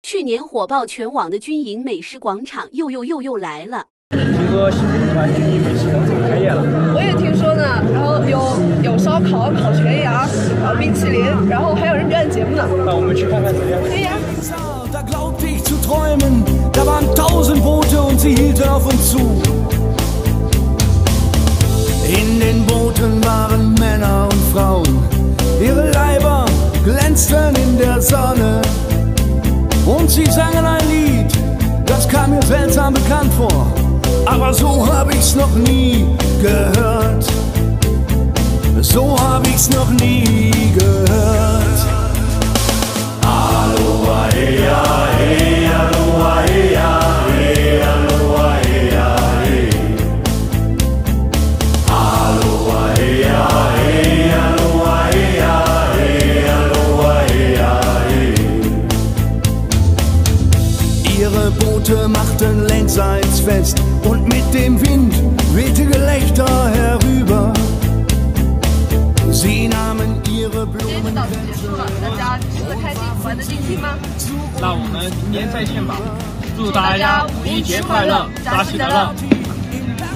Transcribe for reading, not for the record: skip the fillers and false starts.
去年火爆全网的军营美食广场又来了。 听说新兵团军营美食广场开业了， 我也听说呢。然后有烧烤、烤全羊、冰淇淋，然后还有人表演节目呢。 那我们去看看怎么样？ 可以呀。 Da glaubte ich zu träumen, da waren 1000 Boote und sie hielten auf uns zu. In den Booten waren Männer und Frauen, ihre Leiber glänzten in der Sonne. Und sie sangen ein Lied, das kam mir seltsam bekannt vor, aber so hab ich's noch nie gehört. So hab ich's noch nie gehört. Aloha, ea, ea, aloha, ea, ea, aloha, ea, ea. Aloha, ea, ea, aloha, ea, ea, aloha, ea, ea. Ihre Boote machten längsseits fest und mit dem Wind wehte Gelächter herüber. Sie nahmen ihre Blumen. 那我们明年再见吧！祝大家五一节快乐，扎西德勒！